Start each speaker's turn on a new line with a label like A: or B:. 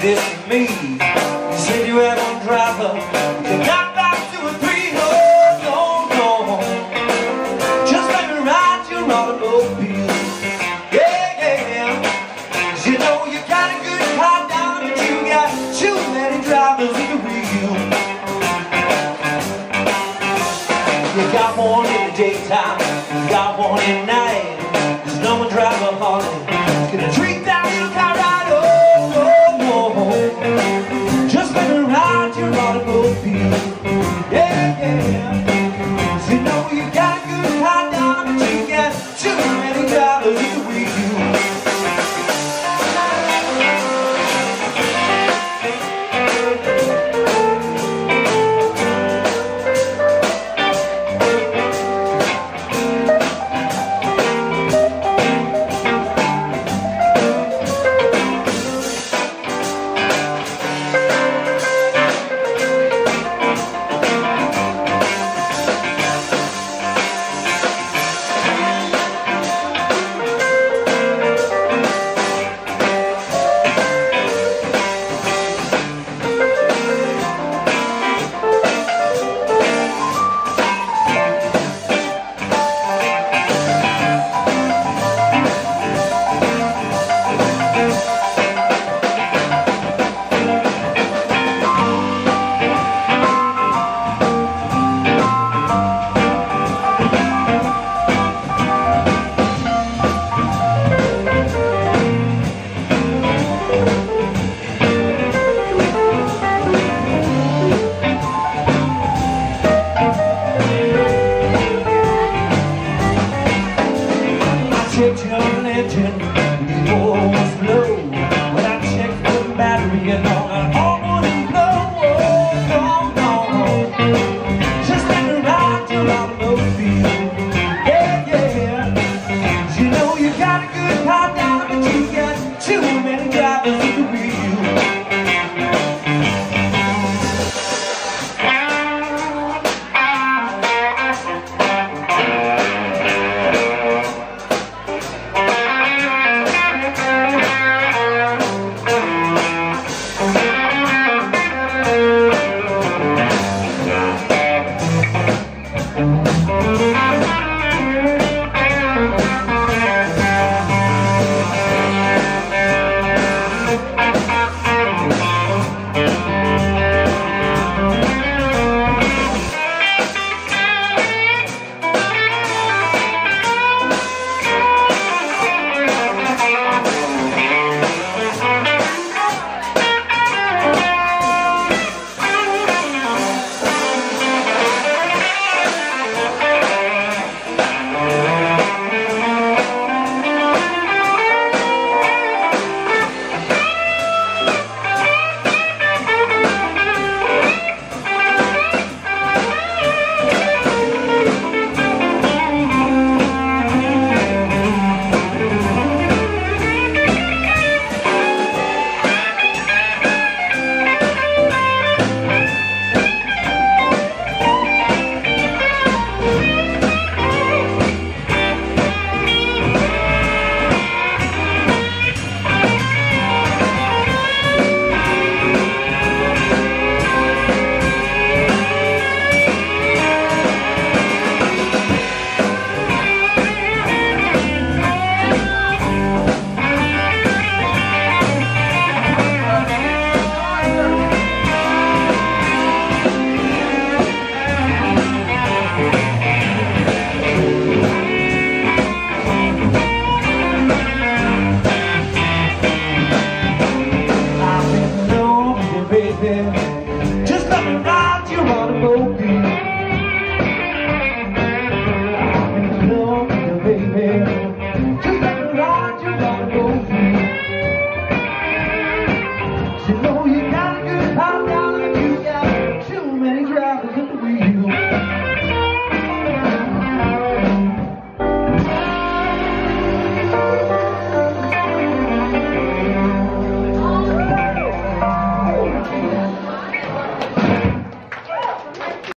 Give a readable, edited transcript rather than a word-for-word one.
A: this to me. You said you had one driver, you got back 2 or 3. No, no, no, just let me ride your automobile. Yeah, yeah, 'cause you know you got a good car down, but you got too many drivers in the wheel. You got one in the daytime, you got one at night. There's no one driver on it, it's gonna treat that